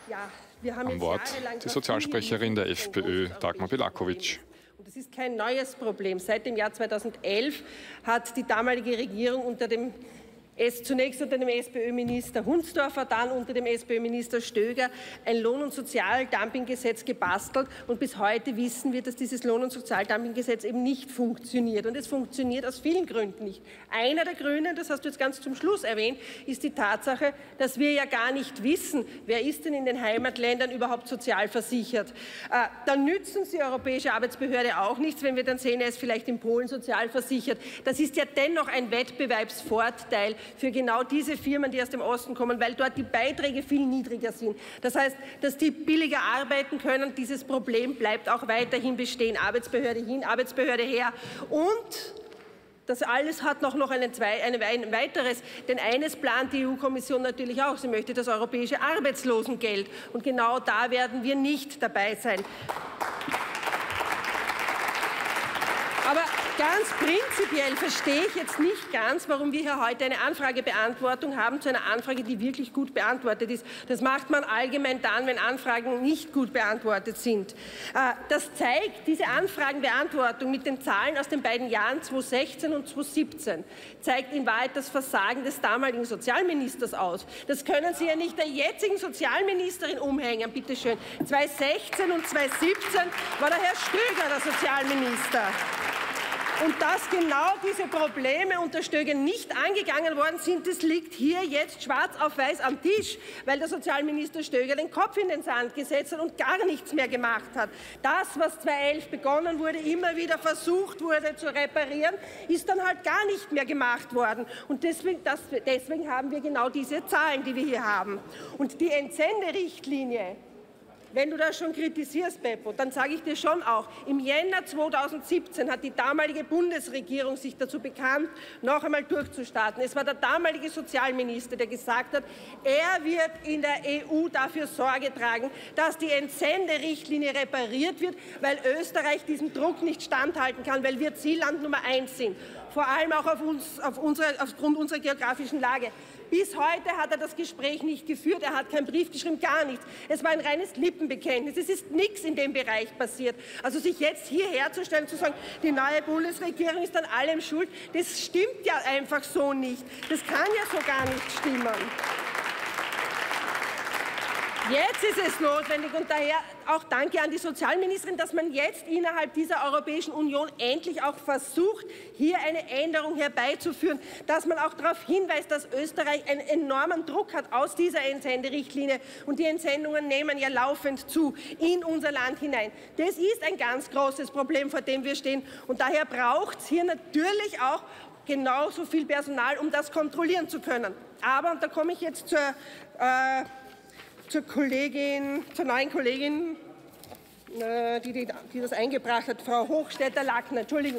Ja, wir haben Am Wort die Sozialsprecherin der FPÖ, Dagmar Belakovic. Und das ist kein neues Problem. Seit dem Jahr 2011 hat die damalige Regierung zunächst unter dem SPÖ-Minister Hundsdorfer, dann unter dem SPÖ-Minister Stöger ein Lohn- und Sozialdumpinggesetz gebastelt. Und bis heute wissen wir, dass dieses Lohn- und Sozialdumpinggesetz eben nicht funktioniert. Und es funktioniert aus vielen Gründen nicht. Einer der Gründe, das hast du jetzt ganz zum Schluss erwähnt, ist die Tatsache, dass wir ja gar nicht wissen, wer ist denn in den Heimatländern überhaupt sozial versichert. Dann nützen sie Europäische Arbeitsbehörde auch nichts, wenn wir dann sehen, er ist vielleicht in Polen sozial versichert. Das ist ja dennoch ein Wettbewerbsvorteil für genau diese Firmen, die aus dem Osten kommen, weil dort die Beiträge viel niedriger sind. Das heißt, dass die billiger arbeiten können, dieses Problem bleibt auch weiterhin bestehen. Arbeitsbehörde hin, Arbeitsbehörde her. Und das alles hat noch ein weiteres, denn eines plant die EU-Kommission natürlich auch. Sie möchte das europäische Arbeitslosengeld. Und genau da werden wir nicht dabei sein. Aber ganz prinzipiell verstehe ich jetzt nicht ganz, warum wir hier heute eine Anfragebeantwortung haben zu einer Anfrage, die wirklich gut beantwortet ist. Das macht man allgemein dann, wenn Anfragen nicht gut beantwortet sind. Das zeigt, diese Anfragenbeantwortung mit den Zahlen aus den beiden Jahren 2016 und 2017, zeigt in Wahrheit das Versagen des damaligen Sozialministers aus. Das können Sie ja nicht der jetzigen Sozialministerin umhängen, bitteschön. 2016 und 2017 war der Herr Stöger der Sozialminister. Und dass genau diese Probleme unter Stöger nicht angegangen worden sind, das liegt hier jetzt schwarz auf weiß am Tisch, weil der Sozialminister Stöger den Kopf in den Sand gesetzt hat und gar nichts mehr gemacht hat. Das, was 2011 begonnen wurde, immer wieder versucht wurde zu reparieren, ist dann halt gar nicht mehr gemacht worden. Und deswegen haben wir genau diese Zahlen, die wir hier haben. Und die Entsenderichtlinie, wenn du das schon kritisierst, Beppo, dann sage ich dir schon auch, im Jänner 2017 hat die damalige Bundesregierung sich dazu bekannt, noch einmal durchzustarten. Es war der damalige Sozialminister, der gesagt hat, er wird in der EU dafür Sorge tragen, dass die Entsenderichtlinie repariert wird, weil Österreich diesem Druck nicht standhalten kann, weil wir Zielland Nummer 1 sind. Vor allem auch aufgrund unserer geografischen Lage. Bis heute hat er das Gespräch nicht geführt, er hat keinen Brief geschrieben, gar nichts. Es war ein reines Lippenbekenntnis, es ist nichts in dem Bereich passiert. Also sich jetzt hierher zu stellen, zu sagen, die neue Bundesregierung ist an allem schuld, das stimmt ja einfach so nicht. Das kann ja so gar nicht stimmen. Jetzt ist es notwendig und daher auch danke an die Sozialministerin, dass man jetzt innerhalb dieser Europäischen Union endlich auch versucht, hier eine Änderung herbeizuführen, dass man auch darauf hinweist, dass Österreich einen enormen Druck hat aus dieser Entsenderichtlinie und die Entsendungen nehmen ja laufend zu in unser Land hinein. Das ist ein ganz großes Problem, vor dem wir stehen und daher braucht es hier natürlich auch genauso viel Personal, um das kontrollieren zu können. Aber, und da komme ich jetzt zur neuen Kollegin, die das eingebracht hat, Frau Hochstetter-Lackner, Entschuldigung.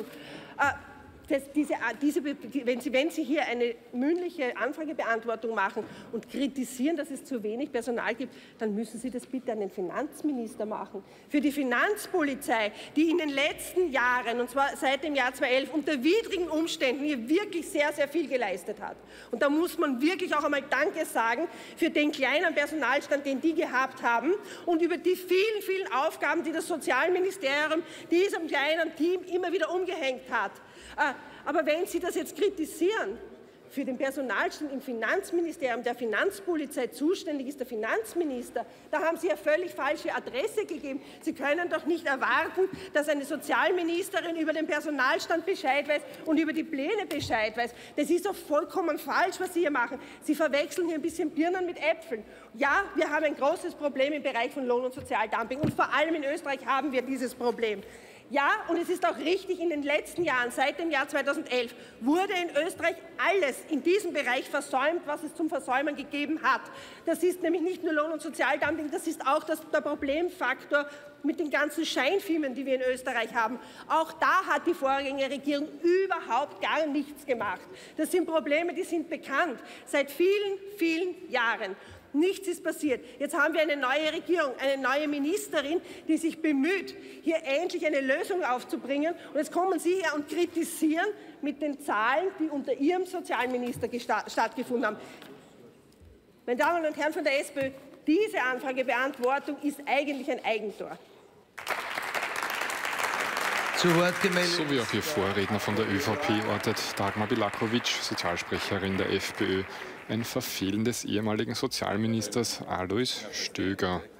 Wenn Sie hier eine mündliche Anfragebeantwortung machen und kritisieren, dass es zu wenig Personal gibt, dann müssen Sie das bitte an den Finanzminister machen. Für die Finanzpolizei, die in den letzten Jahren, und zwar seit dem Jahr 2011, unter widrigen Umständen hier wirklich sehr, sehr viel geleistet hat. Und da muss man wirklich auch einmal Danke sagen für den kleinen Personalstand, den die gehabt haben und über die vielen, vielen Aufgaben, die das Sozialministerium diesem kleinen Team immer wieder umgehängt hat. Aber wenn Sie das jetzt kritisieren, für den Personalstand im Finanzministerium, der Finanzpolizei zuständig ist der Finanzminister, da haben Sie ja völlig falsche Adresse gegeben. Sie können doch nicht erwarten, dass eine Sozialministerin über den Personalstand Bescheid weiß und über die Pläne Bescheid weiß. Das ist doch vollkommen falsch, was Sie hier machen. Sie verwechseln hier ein bisschen Birnen mit Äpfeln. Ja, wir haben ein großes Problem im Bereich von Lohn- und Sozialdumping und vor allem in Österreich haben wir dieses Problem. Ja, und es ist auch richtig, in den letzten Jahren, seit dem Jahr 2011, wurde in Österreich alles in diesem Bereich versäumt, was es zum Versäumen gegeben hat. Das ist nämlich nicht nur Lohn- und Sozialdumping, das ist auch der Problemfaktor mit den ganzen Scheinfirmen, die wir in Österreich haben. Auch da hat die Vorgängerregierung überhaupt gar nichts gemacht. Das sind Probleme, die sind bekannt, seit vielen, vielen Jahren. Nichts ist passiert. Jetzt haben wir eine neue Regierung, eine neue Ministerin, die sich bemüht, hier endlich eine Lösung aufzubringen. Und jetzt kommen Sie her und kritisieren mit den Zahlen, die unter Ihrem Sozialminister stattgefunden haben. Meine Damen und Herren von der SPÖ, Diese Anfragebeantwortung ist eigentlich ein Eigentor. Zu Wort gemeldet. So wie auch Ihr Vorredner von der ÖVP ortet Dagmar Bilakovic, Sozialsprecherin der FPÖ, ein Verfehlen des ehemaligen Sozialministers Alois Stöger.